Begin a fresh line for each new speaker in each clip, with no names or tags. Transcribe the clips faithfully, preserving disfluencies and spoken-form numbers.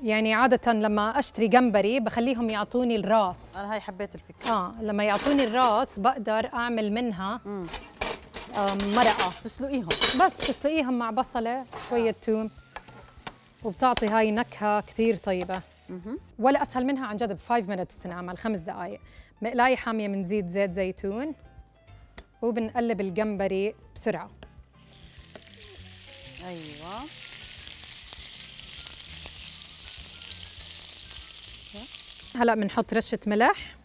يعني عادة لما أشتري جمبري بخليهم يعطوني الراس.
أنا هاي حبيت الفكرة.
آه لما يعطوني الراس بقدر أعمل منها
مم.
آه مرقة.
تسلقيهم
بس تسلقيهم مع بصلة شوية آه. توم، وبتعطي هاي نكهة كثير طيبة. مم. ولا أسهل منها عن جد، بفايف مينتس تنعمل، خمس دقايق. مقلاية حامية من زيت زيت زيتون، وبنقلب الجمبري بسرعة.
أيوة.
هلا بنحط رشة ملح،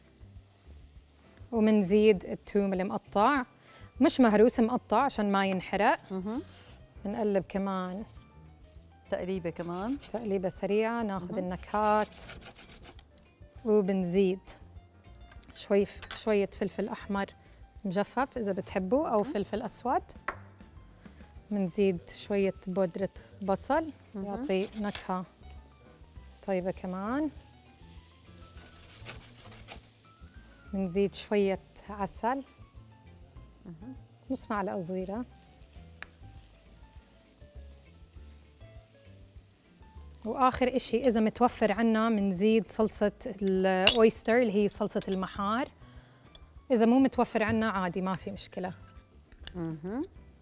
ومنزيد الثوم اللي مقطع، مش مهروس، مقطع عشان ما ينحرق. بنقلب كمان
تقليبة كمان
تقليبة سريعة، ناخذ النكهات، وبنزيد شوي شوية فلفل أحمر مجفف إذا بتحبوا، أو فلفل أسود. بنزيد شوية بودرة بصل يعطي نكهة طيبة كمان. بنزيد شوية عسل، نص معلقة صغيرة، وآخر إشي إذا متوفر عنا بنزيد صلصة الأويستر اللي هي صلصة المحار. إذا مو متوفر عنا عادي ما في مشكلة. اها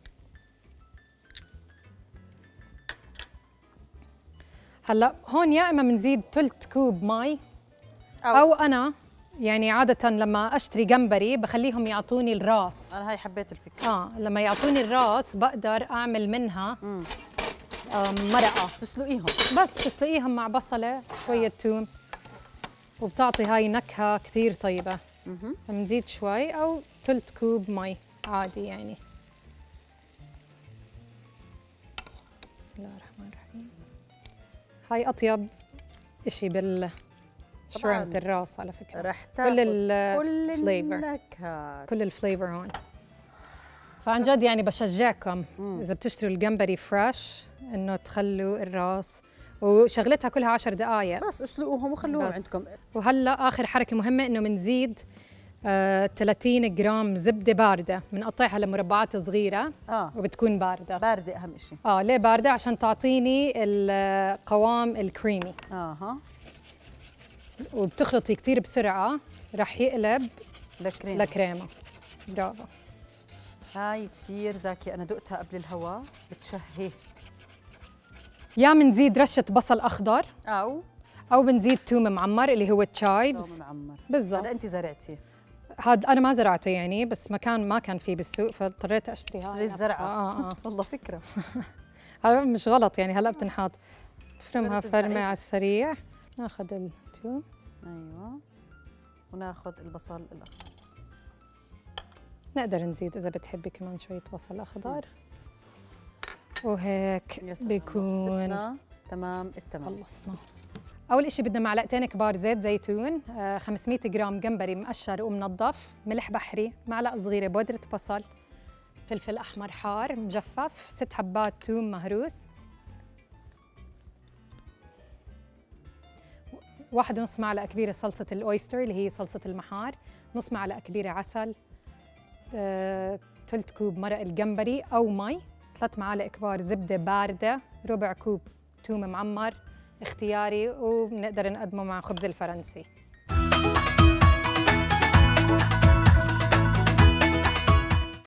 هلا هون يا إما بنزيد ثلث كوب مي، أو, أو أنا يعني عادة لما أشتري جمبري بخليهم يعطوني الراس.
أنا هاي حبيت الفكرة.
آه لما يعطوني الراس بقدر أعمل منها آه مرقة.
تسلقيهم
بس تسلقيهم مع بصلة شوية توم، وبتعطي هاي نكهة كثير طيبة. بنزيد شوي أو ثلث كوب مي عادي يعني. بسم الله الرحمن الرحيم. هاي أطيب إشي بال شريمب الراس على فكرة.
رح تاخذ
كل ال
كل
النكهات، كل الفليفر هون. فعن جد يعني بشجعكم مم. إذا بتشتروا الجمبري فريش إنه تخلوا الراس، وشغلتها كلها عشر دقايق
بس اسلقوهم وخلوهم عندكم.
وهلا آخر حركة مهمة إنه بنزيد آه ثلاثين جرام زبدة باردة، بنقطعها لمربعات صغيرة. آه. وبتكون باردة.
باردة أهم شيء.
آه ليه باردة؟ عشان تعطيني القوام الكريمي.
اها.
وبتخلطي كتير بسرعة، رح يقلب
لكريمة.
لكريمة. برافو.
هاي كتير زاكية، أنا دقتها قبل الهواء بتشهي.
يا منزيد رشة بصل أخضر،
أو
أو بنزيد توم معمر اللي هو تشايبز.
توم معمر
بالضبط.
هذا أنت زرعتيه؟
هذا أنا ما زرعته يعني، بس مكان ما كان فيه بالسوق فاضطريت أشتري هاي.
اشتري الزرعة.
آه آه.
والله فكرة.
هذا مش غلط يعني، هلا بتنحط. فرمها فرمة على السريع. ناخذ التوم.
أيوة. وناخذ البصل الأخضر.
نقدر نزيد إذا بتحبي كمان شوية بصل أخضر. وهيك بيكون
تمام التمام.
خلصنا. أول إشي بدنا معلقتين كبار زيت زيتون، آه خمسمية جرام جمبري مقشر ومنظف، ملح بحري، معلقة صغيرة بودرة بصل، فلفل أحمر حار مجفف، ست حبات توم مهروس، واحد ونص معلقة كبيرة صلصة الأويستر اللي هي صلصة المحار، نص معلقة كبيرة عسل، آه، ثلث كوب مرق الجمبري أو مي، ثلاث معالق كبار زبدة باردة، ربع كوب توم معمر اختياري، وبنقدر نقدمه مع خبز الفرنسي.